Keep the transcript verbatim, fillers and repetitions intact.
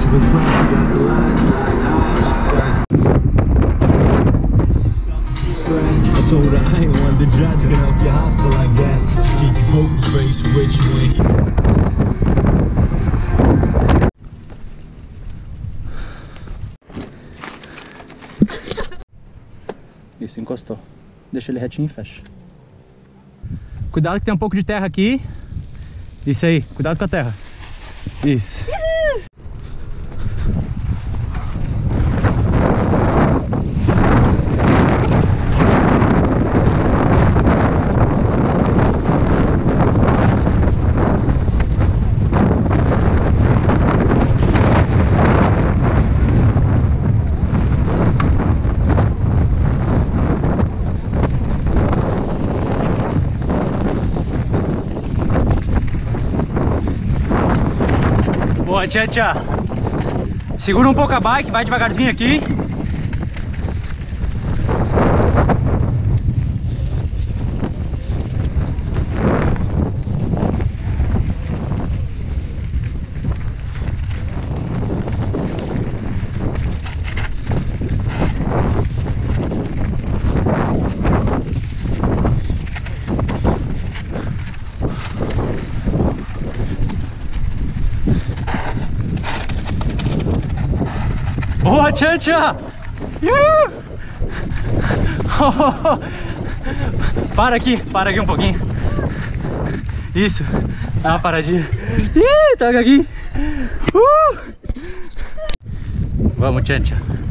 I told her I ain't one the judge, can help you hustle, I guess. Just keep your poker face which way. Isso, encostou. Deixa ele retinho e fecha. Cuidado que tem um pouco de terra aqui. Isso aí, cuidado com a terra. Isso. Boa, tchau, tchau. Segura um pouco a bike, vai devagarzinho aqui. Boa, tchau, tchau. Para aqui, para aqui um pouquinho. Isso, dá uma paradinha. Ih, toca aqui. Uh! Vamos, tchau, tchau.